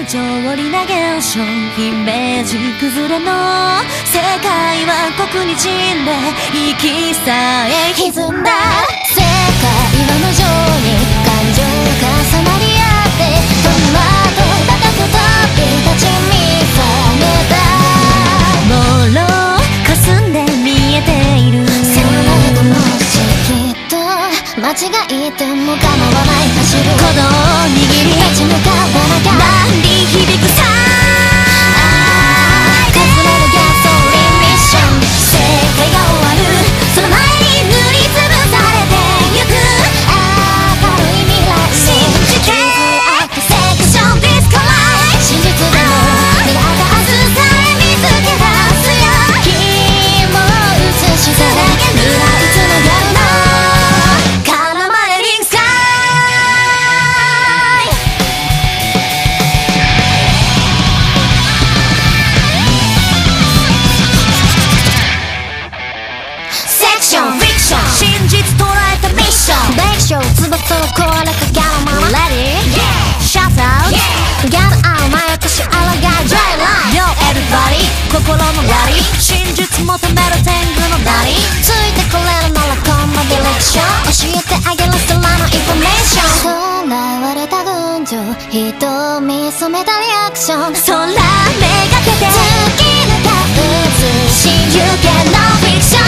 条理な現象、イメージ崩れの世界は刻にじんで息さえ歪んだ。世界は無情に感情重なり合って、その後高く飛び立ち見覚めた。もろ霞んで見えている。それともしきっと間違いても構わない。走る鼓動を握り立ち向かわなきゃ。何に響くさ崩れるギャソリンミッション。世界が終わるその前に塗りつぶされてゆく。明るい未来信じてセクションディスコライト。真実でも未来が外され見つけ出すよ。君も映しされるライトの夜の絡まれリンスカイ。セクションフィクション真実捉えたミッション。歴史を翼を壊れかギャラママ Ready? Shout outギャラ合うまやかしあらがい Dry line Yo everybody 心のラリー真実求める天狗のなり。ついてこれるならこんなディレクション教えてあげるスラのインフォメーション。囚われた群青人を見染めたリアクション。空めがけて月が映しゆけのフィクション。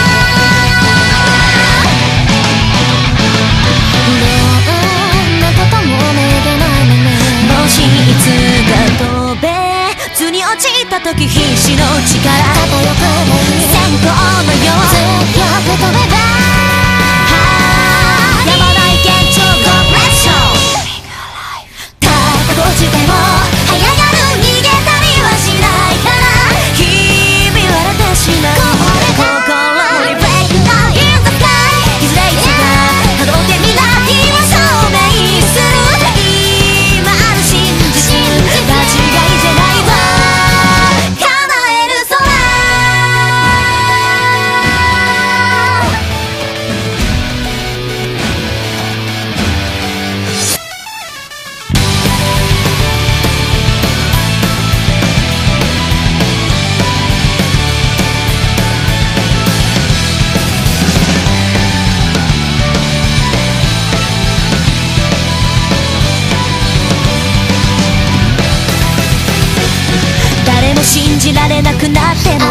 どんなこともめげないのね。もしいつか飛べずに落ちた時必死の力かとよくない戦闘のよう強く飛べばやまない現状コンプレッション。たった5時でも這い上がる逃げたりはしないから。ひび割れてしまう心にブレイクダウン in the sky。 いずれいつかたどって未来を証明する。今ある真実間違いじゃないわ叶える空。誰も信じられなくなっても